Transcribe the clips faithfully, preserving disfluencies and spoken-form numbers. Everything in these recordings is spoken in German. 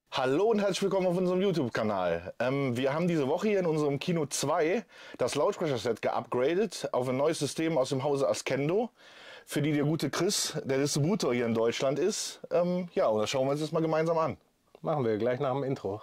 Hallo und herzlich willkommen auf unserem YouTube-Kanal. Ähm, wir haben diese Woche hier in unserem Kino zwei das Lautsprecherset geupgradet auf ein neues System aus dem Hause Askendo, für die der gute Chris, der Distributor hier in Deutschland ist. Ähm, ja, und das schauen wir uns jetzt mal gemeinsam an. Machen wir gleich nach dem Intro.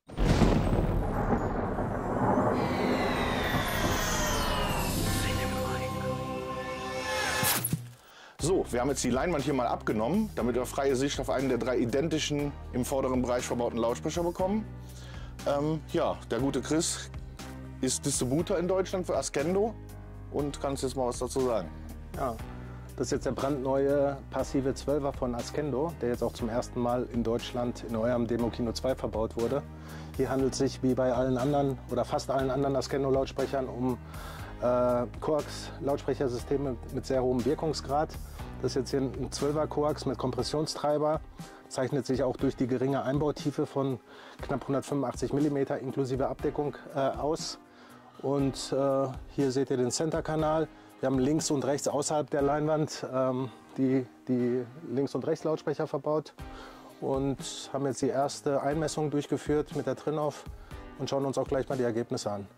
So, wir haben jetzt die Leinwand hier mal abgenommen, damit wir freie Sicht auf einen der drei identischen im vorderen Bereich verbauten Lautsprecher bekommen. Ähm, ja, der gute Chris ist Distributor in Deutschland für Askendo und kannst jetzt mal was dazu sagen. Ja, das ist jetzt der brandneue passive zwölfer von Askendo, der jetzt auch zum ersten Mal in Deutschland in eurem Demo Kino zwei verbaut wurde. Hier handelt es sich wie bei allen anderen oder fast allen anderen Askendo Lautsprechern um äh, Coax-Lautsprechersysteme mit sehr hohem Wirkungsgrad. Das ist jetzt hier ein zwölfer Coax mit Kompressionstreiber, zeichnet sich auch durch die geringe Einbautiefe von knapp hundertfünfundachtzig Millimeter inklusive Abdeckung äh, aus. Und äh, hier seht ihr den Center-Kanal. Wir haben links und rechts außerhalb der Leinwand ähm, die, die Links- und Rechts-Lautsprecher verbaut und haben jetzt die erste Einmessung durchgeführt mit der Trinoff und schauen uns auch gleich mal die Ergebnisse an.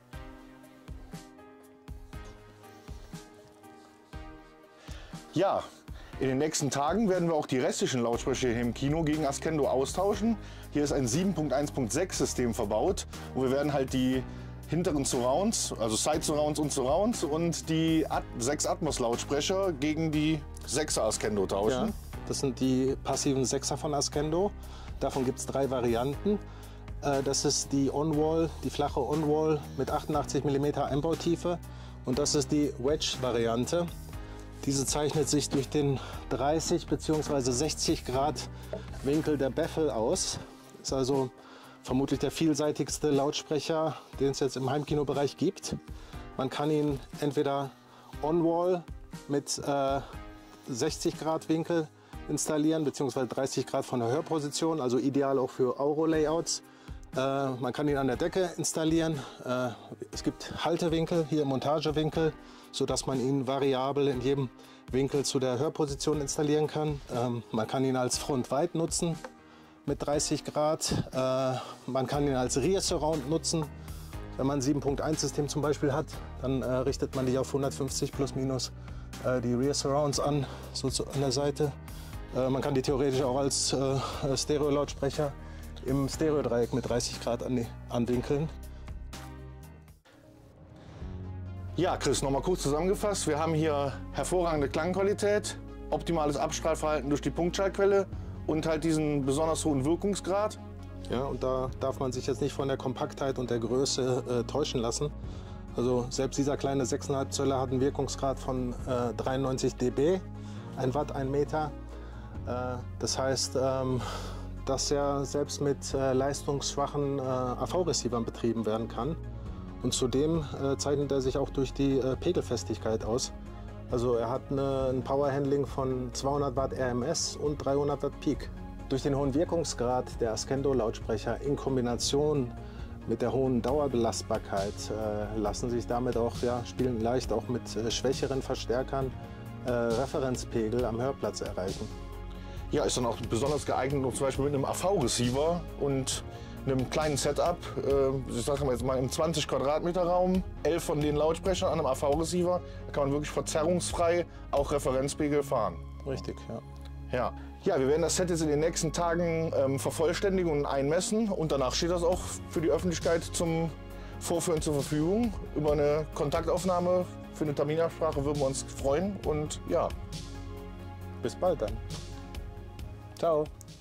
Ja, in den nächsten Tagen werden wir auch die restlichen Lautsprecher hier im Kino gegen Askendo austauschen. Hier ist ein sieben Punkt eins Punkt sechs System verbaut und wir werden halt die hinteren Surrounds, also Side Surrounds und Surrounds und die sechs Atmos Lautsprecher gegen die sechser Askendo tauschen. Ja, das sind die passiven sechser von Askendo. Davon gibt es drei Varianten. Das ist die On-Wall, die flache On-Wall mit achtundachtzig Millimeter Einbautiefe und das ist die Wedge-Variante. Diese zeichnet sich durch den dreißig bzw. sechzig Grad Winkel der Baffle aus. Ist also vermutlich der vielseitigste Lautsprecher, den es jetzt im Heimkinobereich gibt. Man kann ihn entweder on-wall mit äh, sechzig Grad Winkel installieren, bzw. dreißig Grad von der Hörposition, also ideal auch für Auro-Layouts. Äh, man kann ihn an der Decke installieren. Äh, es gibt Haltewinkel, hier Montagewinkel, sodass man ihn variabel in jedem Winkel zu der Hörposition installieren kann. Ähm, man kann ihn als Front-Wide nutzen mit dreißig Grad. Äh, man kann ihn als Rear Surround nutzen. Wenn man ein sieben Punkt eins System zum Beispiel hat, dann äh, richtet man die auf hundertfünfzig plus minus äh, die Rear Surrounds an, so zu, an der Seite. Äh, man kann die theoretisch auch als äh, Stereo-Lautsprecher im Stereo-Dreieck mit dreißig Grad an, anwinkeln. Ja, Chris, noch mal kurz zusammengefasst. Wir haben hier hervorragende Klangqualität, optimales Abstrahlverhalten durch die Punktschallquelle und halt diesen besonders hohen Wirkungsgrad. Ja, und da darf man sich jetzt nicht von der Kompaktheit und der Größe äh, täuschen lassen. Also selbst dieser kleine sechs Komma fünf Zöller hat einen Wirkungsgrad von äh, dreiundneunzig dB, ein Watt, ein Meter. Äh, das heißt, ähm, dass er selbst mit äh, leistungsschwachen äh, A V-Receivern betrieben werden kann. Und zudem äh, zeichnet er sich auch durch die äh, Pegelfestigkeit aus. Also er hat eine, ein Powerhandling von zweihundert Watt R M S und dreihundert Watt Peak. Durch den hohen Wirkungsgrad der Askendo-Lautsprecher in Kombination mit der hohen Dauerbelastbarkeit äh, lassen sich damit auch, ja, spielen leicht auch mit äh, schwächeren Verstärkern äh, Referenzpegel am Hörplatz erreichen. Ja, ist dann auch besonders geeignet, um zum Beispiel mit einem A V-Receiver und einem kleinen Setup, äh, ich sage mal jetzt mal im zwanzig Quadratmeter Raum, elf von den Lautsprechern an einem A V-Receiver, da kann man wirklich verzerrungsfrei auch Referenzpegel fahren. Richtig, ja. Ja. Ja, wir werden das Set jetzt in den nächsten Tagen ähm, vervollständigen und einmessen und danach steht das auch für die Öffentlichkeit zum Vorführen zur Verfügung. Über eine Kontaktaufnahme für eine Terminabsprache würden wir uns freuen und ja. Bis bald dann. Ciao.